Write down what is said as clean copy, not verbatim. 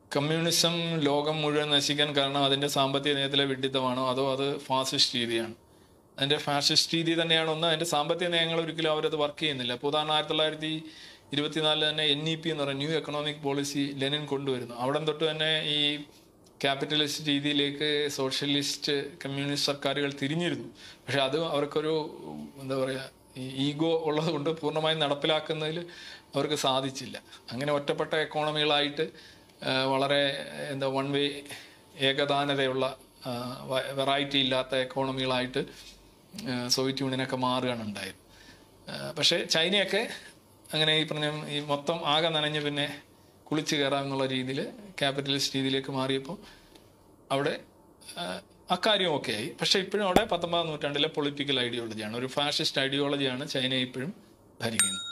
Communism ലോകം മുഴുവൻ നശിക്കാൻ കാരണം അതിൻ്റെ സാമ്പത്തിക നയത്തിലെ വിഡ്ഢിത്തമാണോ അതോ അത് ഫാസിസ്റ്റ് രീതിയാണ്? അതിൻ്റെ ഫാസിസ്റ്റ് രീതി തന്നെയാണ് ഒന്ന്. അതിൻ്റെ സാമ്പത്തിക നയങ്ങൾ ഒരിക്കലും അവരത് വർക്ക് ചെയ്യുന്നില്ല. ഇപ്പോൾ ഉദാഹരണം 1924 തന്നെ NEP എന്ന് പറയുന്ന ന്യൂ എക്കണോമിക് പോളിസി ലെനിൻ കൊണ്ടുവരുന്നു. അവിടെ തൊട്ട് തന്നെ ഈ ക്യാപിറ്റലിസ്റ്റ് രീതിയിലേക്ക് സോഷ്യലിസ്റ്റ് കമ്മ്യൂണിസ്റ്റ് സർക്കാരുകൾ തിരിഞ്ഞിരുന്നു. പക്ഷെ അത് അവർക്കൊരു എന്താ പറയുക ഈഗോ ഉള്ളത് കൊണ്ട് പൂർണ്ണമായും നടപ്പിലാക്കുന്നതിൽ അവർക്ക് സാധിച്ചില്ല. അങ്ങനെ ഒറ്റപ്പെട്ട എക്കോണമികളായിട്ട് വളരെ വൺ വേ ഏകദാനതയുള്ള വെറൈറ്റി ഇല്ലാത്ത എക്കോണമികളായിട്ട് സോവിയറ്റ് യൂണിയനൊക്കെ മാറുകയാണ് ഉണ്ടായത്. പക്ഷേ ചൈനയൊക്കെ അങ്ങനെ ഈ മൊത്തം ആകെ നനഞ്ഞ് പിന്നെ കുളിച്ച് കയറാമെന്നുള്ള രീതിയിൽ ക്യാപിറ്റലിസ്റ്റ് രീതിയിലേക്ക് മാറിയപ്പോൾ അവിടെ അക്കാര്യം ഒക്കെ ആയി. പക്ഷേ ഇപ്പോഴും അവിടെ 19ാം നൂറ്റാണ്ടിലെ പൊളിറ്റിക്കൽ ഐഡിയോളജിയാണ്, ഒരു ഫാഷിസ്റ്റ് ഐഡിയോളജിയാണ് ചൈനയെ ഇപ്പോഴും ഭരിക്കുന്നത്.